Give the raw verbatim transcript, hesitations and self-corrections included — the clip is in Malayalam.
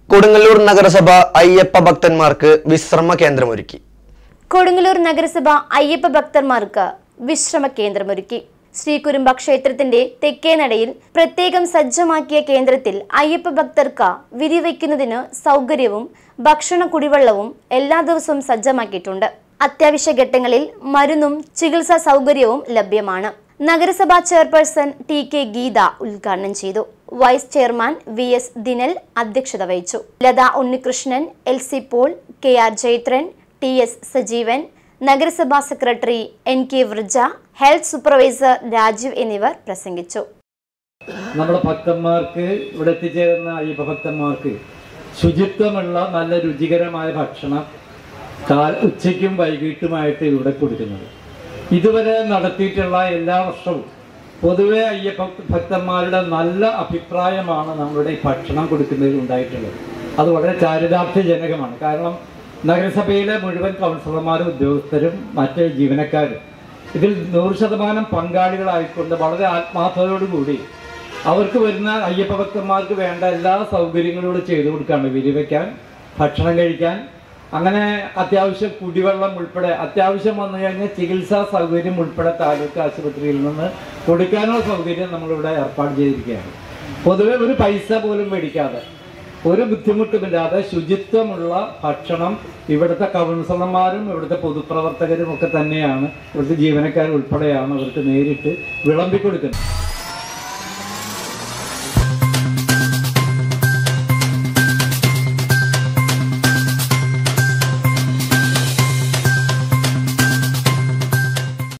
കൊടുങ്ങല്ലൂർ നഗരസഭ അയ്യപ്പ ഭക്തന്മാർക്ക് വിശ്രമ കേന്ദ്രമൊരുക്കി. കൊടുങ്ങല്ലൂർ നഗരസഭ അയ്യപ്പ ഭക്തന്മാർക്ക് വിശ്രമ കേന്ദ്രമൊരുക്കി. ശ്രീകുരുംബ ക്ഷേത്രത്തിന്റെ തെക്കേനടയിൽ പ്രത്യേകം സജ്ജമാക്കിയ കേന്ദ്രത്തിൽ അയ്യപ്പ ഭക്തർക്ക് വിരിവയ്ക്കുന്നതിന് സൗകര്യവും ഭക്ഷണ കുടിവെള്ളവും എല്ലാ ദിവസവും സജ്ജമാക്കിയിട്ടുണ്ട്. അത്യാവശ്യ ഘട്ടങ്ങളിൽ മരുന്നും ചികിത്സാ സൗകര്യവും ലഭ്യമാണ്. നഗരസഭാ ചെയർപേഴ്സൺ ടി കെ ഗീത ഉദ്ഘാടനം ചെയ്തു. Vice chairman V S Dinal അധ്യക്ഷത വഹിച്ചു. Latha Unnikrishnan, L C Paul, K R Jayathran, T S Sajeevan, നഗരസഭാ secretary N K Vrija, health supervisor Rajeev എന്നിവർ പ്രസംഗിച്ചു. നമ്മുടെ ഭക്തന്മാർക്ക് ഇവിടെ എത്തിച്ചേരുന്ന അയ്യപ്പ ഭക്തന്മാർക്ക് ശുചിത്വമുള്ള നല്ല രുചികരമായ ഭക്ഷണം കാൽ ഉച്ചയ്ക്കും വൈകിട്ടുമായിട്ട് ഇവിടെ കൊടുക്കുന്നത്. ഇതുവരെ നടത്തിയിട്ടുള്ള എല്ലാ വർഷവും പൊതുവെ അയ്യപ്പ ഭക്തന്മാരുടെ നല്ല അഭിപ്രായമാണ് നമ്മളുടെ ഈ ഭക്ഷണം കൊടുക്കുന്നതിൽ ഉണ്ടായിട്ടുള്ളത്. അത് വളരെ ചാരിതാർത്ഥ്യജനകമാണ്. കാരണം നഗരസഭയിലെ മുഴുവൻ കൗൺസിലർമാരും ഉദ്യോഗസ്ഥരും മറ്റ് ജീവനക്കാരും ഇതിൽ നൂറ് ശതമാനം പങ്കാളികളായിക്കൊണ്ട് വളരെ ആത്മാർത്ഥതയോടുകൂടി അവർക്ക് വരുന്ന അയ്യപ്പ ഭക്തന്മാർക്ക് വേണ്ട എല്ലാ സൗകര്യങ്ങളും ചെയ്തു കൊടുക്കുകയാണ്. വിരിവയ്ക്കാൻ, ഭക്ഷണം കഴിക്കാൻ, അങ്ങനെ അത്യാവശ്യം കുടിവെള്ളം ഉൾപ്പെടെ അത്യാവശ്യം വന്നു കഴിഞ്ഞാൽ ചികിത്സാ സൗകര്യം ഉൾപ്പെടെ താലൂക്ക് ആശുപത്രിയിൽ നിന്ന് കൊടുക്കാനുള്ള സൗകര്യം നമ്മളിവിടെ ഏർപ്പാട് ചെയ്തിരിക്കുകയാണ്. പൊതുവെ ഒരു പൈസ പോലും മേടിക്കാതെ ഒരു ബുദ്ധിമുട്ടുമില്ലാതെ ശുചിത്വമുള്ള ഭക്ഷണം ഇവിടുത്തെ കൗൺസിലർമാരും ഇവിടുത്തെ പൊതുപ്രവർത്തകരും ഒക്കെ തന്നെയാണ്, ഇവിടുത്തെ ജീവനക്കാർ ഉൾപ്പെടെയാണ് അവർക്ക് നേരിട്ട് വിളമ്പിക്കൊടുക്കുന്നത്.